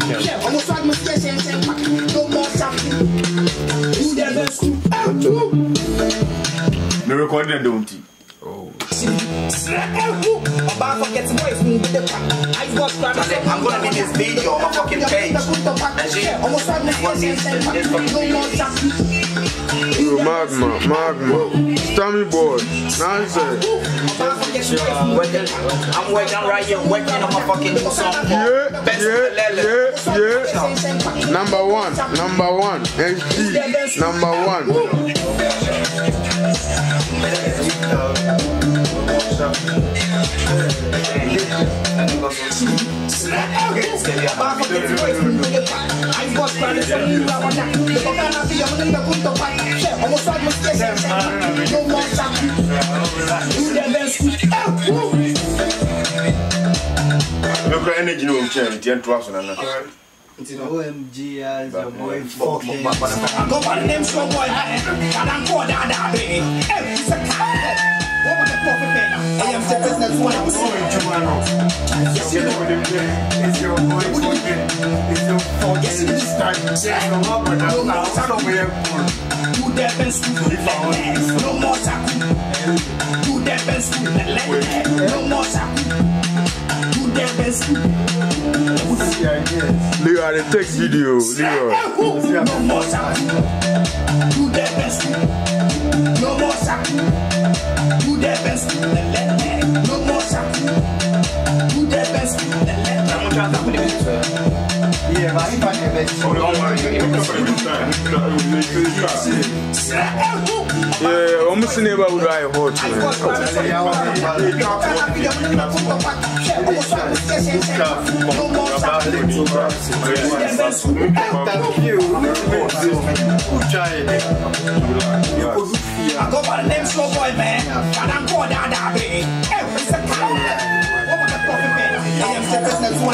The recording don't you? Oh. I'm gonna need this video on my fucking page. Magma. Stammy boy. Nice. I'm working right here, working on my fucking new song. Yeah. Number one. HD. Number one. Look at energy no change. The entrance na. OMG as your boy fucking. Go by the name so boy. And I'm called that baby. It's a cat. What was the profit pay? I am the business one. I'm sorry, Jumano. It's your boy fucking. It's your fucking this time. Do that best no more taku. Do that best no more taku. Do that best. Leroy, the text video. Leroy. No more taku. Do that best. No more taku. Do that best. No more taku. Do that best. Yeah, but if I get best. Yeah, almost never would I hot. I go by the name Slow Boy, man. And I'm called that baby. It's a cat. What was the profit pay? I am the business one.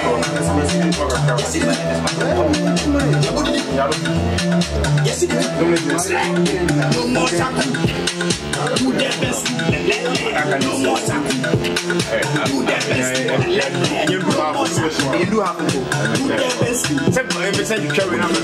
Yes, it is. No more taku. Do that best. No more taku. Do that best. You do have to go. Do that best. Every time you carry on the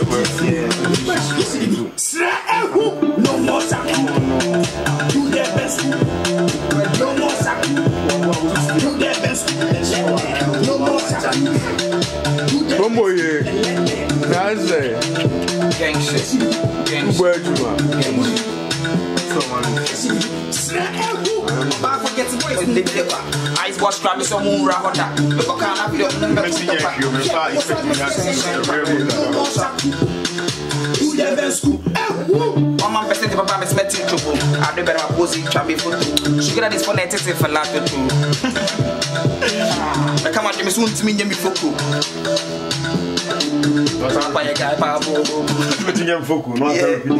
no more taku. Do that best. No more taku. Do that best. No more taku. Come on here. Nice. Gang shit. Gang shit. Where you are? Ice wash crab is a moon rahota. Look at kind of video. One man person to papa is meeting trouble. I do better pose it travel photo. She got this for 90 for life too. I come out me soon to me me foku. Papa ya guy pa bo. What you foku? No video.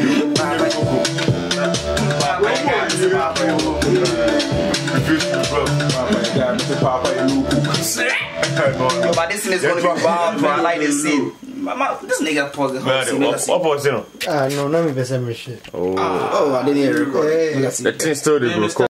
But this thing is going to be bad. I like this scene. Mama, this nigga pause the whole scene. What was it? No, let me be some shit. Oh, I didn't hear it. the thing still did go.